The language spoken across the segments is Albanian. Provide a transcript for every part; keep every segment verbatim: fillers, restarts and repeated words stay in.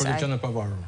Për e pavarur.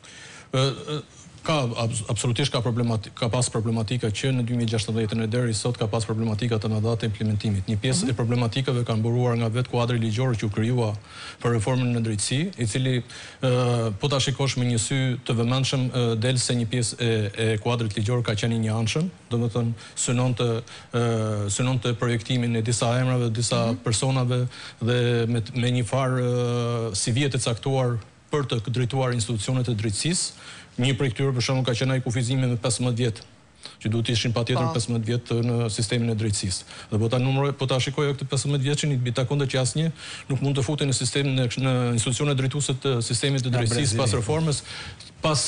Ka absolutisht ka problematik, ka pas problematika që në dy mijë e gjashtëdhjetë deri sot ka pas problematika të mëdha të implementimit. Një pjesë e problematikave kanë mburuar nga vetë kuadri ligjor që u krijua për reformën në drejtësi, i cili po ta shikosh me një sy të vëmendshëm del se një pjesë e, e kuadrit ligjor ka qenë i njëanshëm, domethënë synonte synonte projektimin e disa emrave, disa personave dhe me, me një farë si vjet e caktuar për të drejtuar institucionet e drejtësisë. Një prej këtyre për shembull ka qenë ai kufizimi me pesëmbëdhjetë vjet, që duhet të ishin patjetër pesëmbëdhjetë vjet në sistemin e drejtësisë. Dhe po ta numëroj, po ta shikoj këtë pesëmbëdhjetë vjeçin, i bëj takon që asnjë nuk mund të futej në sistemin në institucionet drejtuese të sistemit të drejtësisë pas reformës, pas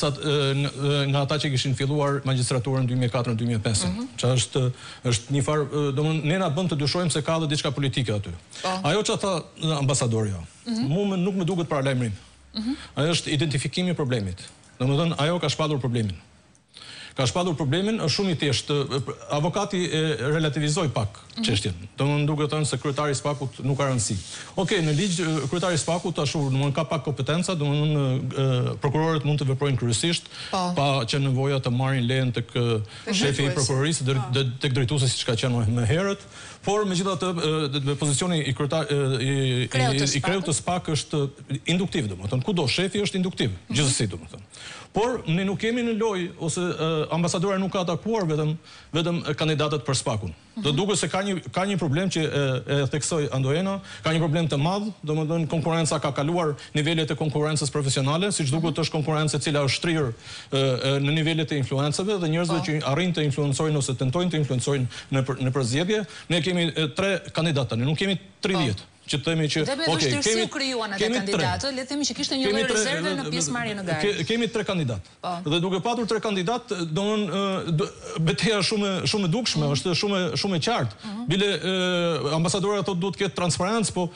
nga ata që kishin filluar magjistraturën në dy mijë e katër në dy mijë e pesë. Që është është një farë, domethënë ne na bën të dyshojmë se ka edhe diçka politike aty. Ajo që tha ambasadorja, mua nuk më duket paralajmërim. Ajo është identifikimi i problemit. Domethënë ajo ka shpallur problemin. Ka shpallur problemin, është shumë i thjeshtë. Avokati e relativizoi pak çështjen. Domethënë duket thënë se kryetari i Spakut nuk ka rëndësi. Okej, në ligj kryetari i Spakut ashtu, domethënë ka pak kompetenca, domethënë prokurorët mund të veprojnë kryesisht pa që nevoja të marrin lejen tek shefi i prokurorisë dhe tek drejtuesi siç ka qenë më herët. Por megjithatë pozicioni i kryetar i i kreut të Spak është induktiv, domethënë kudo shefi është induktiv, gjithsesi domethënë. Por ne nuk kemi në lojë ose ambasadora nuk ka atakuar vetëm vetëm kandidatët për Spakun. Do duket se ka një ka një problem që e theksoi Andoena, ka një problem të madh, domethënë konkurenca ka kaluar nivelet e konkurrencës profesionale, siç duket është konkurrencë e cila është shtrirë në nivelet e influencave dhe njerëzve që arrin të influencojnë ose tentojnë të influencojnë në në përzgjedhje. Ne kemi tre kandidatë tani, nuk kemi tridhjetë. Që themi që dhe me vështirësi u krijuan ato kandidatë, le të themi që kishte një lloj rezerve në pjesëmarrje në garë. Kemi tre kandidatë. Dhe duke patur tre kandidatë, domthonë betejë shumë shumë e dukshme, është shumë shumë e qartë. Bile ambasadora thotë duhet të ketë transparencë, po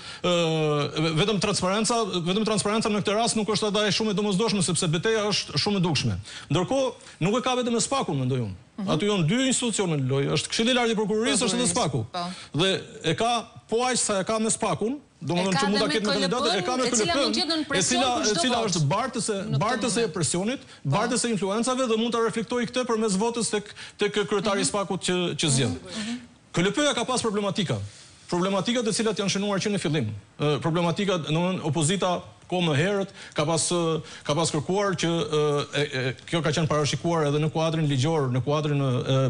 vetëm transparenca, vetëm transparenca në këtë rast nuk është edhe shumë e domosdoshme sepse betejë është shumë e dukshme. Ndërkohë nuk e ka vetëm Spakun, mendoj unë. Aty janë dy institucione në lojë, është Këshilli i Lartë i Prokurorisë, është edhe Spaku. Dhe e ka po aq sa e ka me Spakun, domethënë që mund ta ketë me kandidatë, e ka me K L P-n, e cila e cila është bartëse, bartëse e presionit, bartëse e influencave dhe mund ta reflektojë këtë përmes votës tek tek kryetari i Spakut që që zgjedh. K L P-ja ka pas problematika. Problematikat e cilat janë shënuar që në fillim. Problematika, domethënë opozita ko më herët ka pas ka pas kërkuar që kjo ka qenë parashikuar edhe në kuadrin ligjor, në kuadrin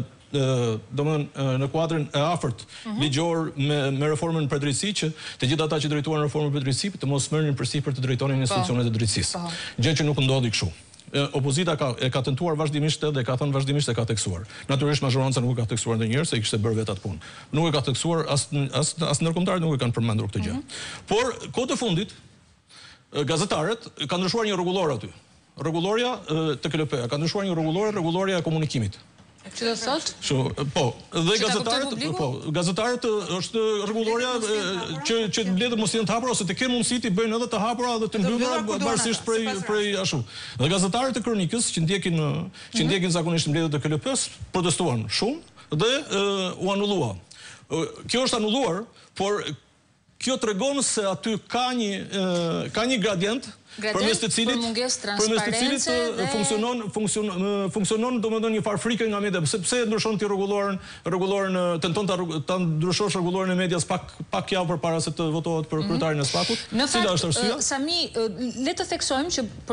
domethënë në kuadrin e afërt ligjor me me reformën për drejtësi që të gjithë ata që drejtuan reformën për drejtësi të mos merrnin përsipër të drejtonin institucionet e drejtësisë. Gjë që nuk ndodhi kështu. Opozita ka e ka tentuar vazhdimisht dhe ka thënë vazhdimisht se ka teksuar. Natyrisht majoranca nuk e ka teksuar ndonjëherë se i kishte bërë vetë atë punë. Nuk e ka teksuar as as as ndërkombëtarët nuk e kanë përmendur këtë gjë. Por kohë të fundit gazetarët kanë ndryshuar një rregullor aty. Rregulloria të K L P-ja ka ndryshuar një rregullor, rregulloria e komunikimit. Që do thotë? Kështu, po, dhe gazetarët, po, gazetarët është rregulloria që që mbledhet mos janë të hapura ose të kenë mundësi të bëjnë edhe të hapura dhe të mbyllura pavarësisht prej prej ashtu. Dhe gazetarët e kronikës që ndjekin që ndjekin zakonisht mbledhjet e K L P-s protestuan shumë dhe u anullua. Kjo është anulluar, por kjo tregon se aty ka një ka një gradient përmes të cilit përmes të cilit funksionon funksionon funksionon domethënë një farë frikë nga media, sepse ndryshon ti rregulloren, rregulloren tenton ta ta ndryshosh rregulloren e medias pak pak javë përpara se të votohet për kryetarin e Spakut. Cila është arsyeja? Sami, le të theksojmë që